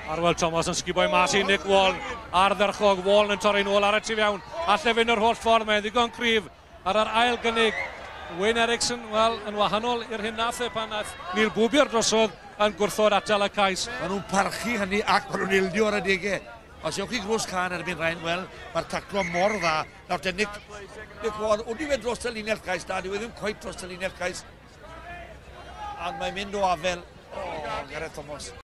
Arwel Thomas yn sguboi mas i Nick Walne ar dderchog. Walne yn torri nôl ar y tu fewn. Alle fynd yr holl ffordd mewn, ddigon cryf ar yr ail gynnig. Wayne Ericsson, wel, yn wahanol i'r hyn nath pan nath Neil Bwbier drosodd yn gwrthod atal y cais. Maen nhw'n parchu hynny ac maen nhw'n ildio ar y degau. Os ywch chi grws can erbyn rhain, wel, mae'r taclo mor dda. Nawr te Nick Walne, wni fe dros y linell cais da, dwi ddim cweit dros y linell cais. A mae'n mynd o afel. Gareth Thomas.